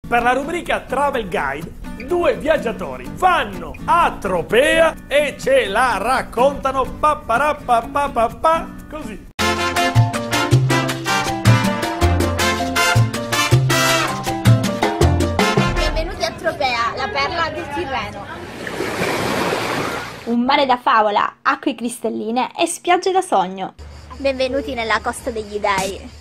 Per la rubrica Travel Guide, due viaggiatori vanno a Tropea e ce la raccontano così. Benvenuti a Tropea, la perla del Tirreno. Un mare da favola, acque cristalline e spiagge da sogno. Benvenuti nella Costa degli Dei.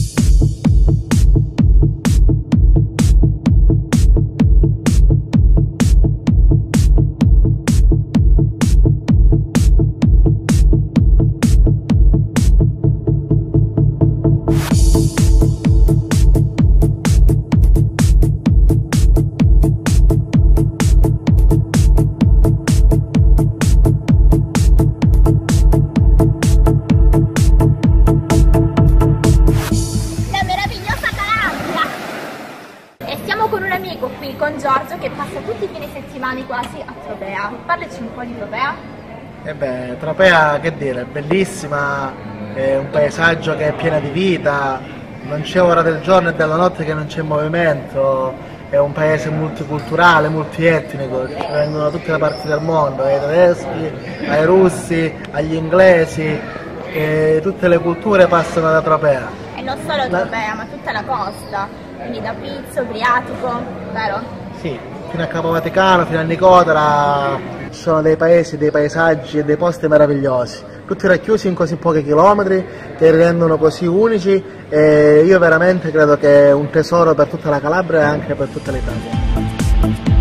Con un amico qui, con Giorgio, che passa tutti i fine settimana quasi a Tropea. Parlaci un po' di Tropea. Tropea, che dire, bellissima, è un paesaggio che è pieno di vita, non c'è ora del giorno e della notte che non c'è movimento, è un paese multiculturale, multietnico, ci vengono da tutte le parti del mondo, ai tedeschi, ai russi, agli inglesi, e tutte le culture passano da Tropea. E non solo Tropea, ma tutta la costa. Quindi da Pizzo, Adriatico, vero? Sì, fino a Capo Vaticano, fino a Nicotera, ci sono dei paesi, dei paesaggi e dei posti meravigliosi, tutti racchiusi in così pochi chilometri che li rendono così unici, e io veramente credo che è un tesoro per tutta la Calabria e anche per tutta l'Italia.